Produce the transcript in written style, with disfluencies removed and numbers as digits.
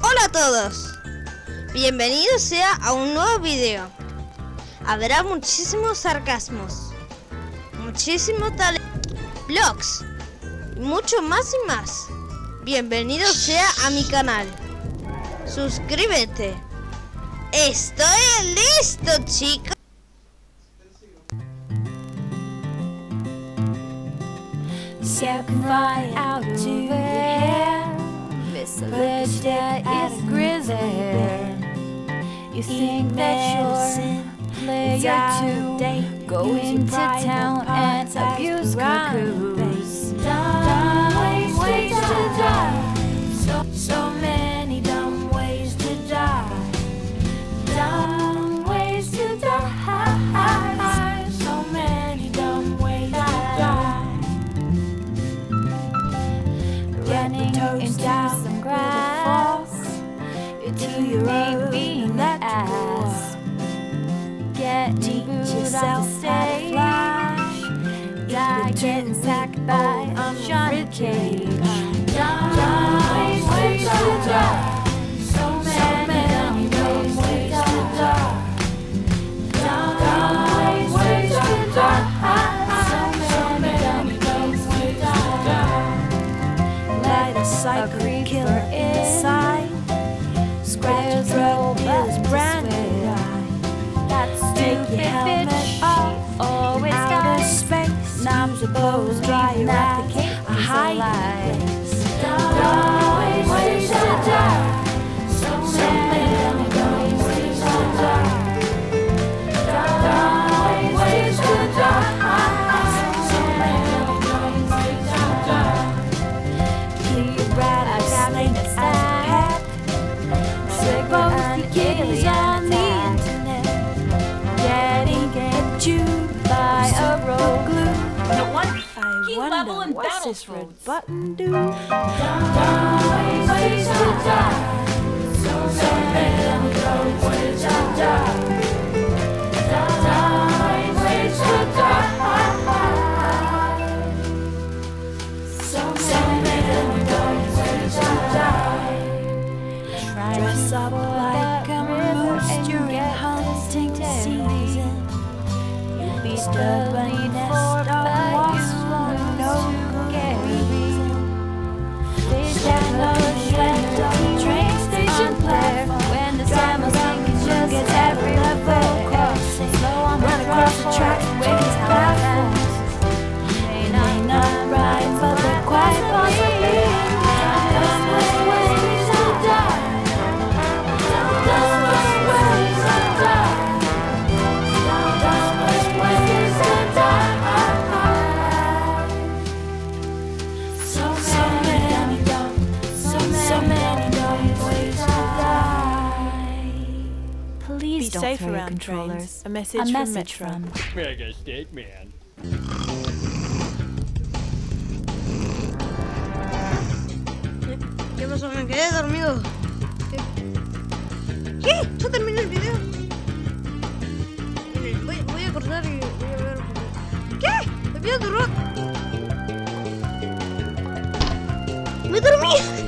Hola a todos, bienvenidos sea a un nuevo video. Habrá muchísimos sarcasmos, muchísimo talento, vlogs, mucho más y más. Bienvenido sea a mi canal. Suscríbete. Estoy listo, chicos. Set fire out to your hair, but that is grizzly. You think that you're player to go into town and abuse cuckoos. Dumb ways to die. So many dumb ways to die. Dumb ways to die. So many dumb ways to die. Getting into some grass, to your own ass. Getting yourself stage, getting sacked by Johnny Cage. Dumb ways to die. So many dumb ways to die. Dumb ways to die. So many dumb ways to die. Like a psycho killer inside, squares throw his brand new eye. That stupid bitch always got space. Now I'm supposed dry at the cake a high place. Dumb ways to die. So many dumb ways to die. Dumb ways to die. So many dumb ways to die. Keep rat snake ass. Both the kids on the internet getting chewed by a road glue. No one I level in wonder what's this Battletoads. red button do? Dumb ways to die. So many dumb ways to die. Dumb ways to die. So many dumb ways to die. Dress up like a moose during hunting season. You'll be stood by a nest of wasps for no scary reason. They stand on the train station platform when the summer sun gets every level crossing. Slow on run across the tracks and wake his platforms. May not ride, but they're quite possibly. Dumb ways to die. Please Be don't safe throw your around controllers. trains. A message from Metro. Mega Stateman. ¿Qué pasó? Me quedé dormido. ¿Qué? ¿Ya terminó el video? Miren, voy a cortar y voy a ver. ¿Qué? Me pido tu rock. Me dormí.